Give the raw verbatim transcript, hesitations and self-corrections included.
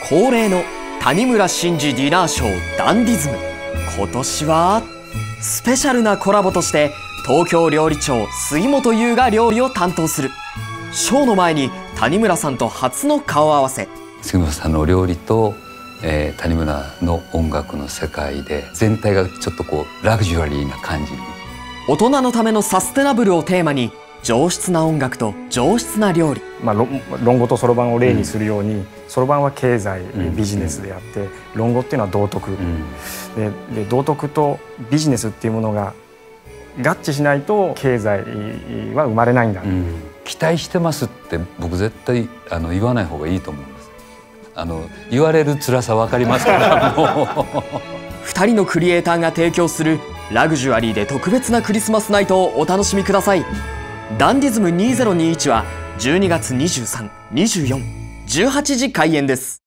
恒例の谷村新司ディナーショーダンディズム。今年はスペシャルなコラボとして東京料理長杉本優が料理を担当する。ショーの前に谷村さんと初の顔合わせ。 杉本さんの料理と、えー、谷村の音楽の世界で全体がちょっとこうラグジュアリーな感じに。 大人のためのサステナブルをテーマに上質な音楽と上質な料理。 まあ、論語とそろばんを例にするように、そろばんは経済、ビジネスであって、論語っていうのは道徳、うん、で, で道徳とビジネスっていうものが合致しないと経済は生まれないんだ、うん、 期待してますって僕絶対あの言わない方がいいと思うんです。あの言われる辛さ分かりますからもうふたりのクリエイターが提供するラグジュアリーで特別なクリスマスナイトをお楽しみください。ダンディズムにせんにじゅういちはじゅうにがつにじゅうさん、にじゅうよっか、じゅうはちじ開演です。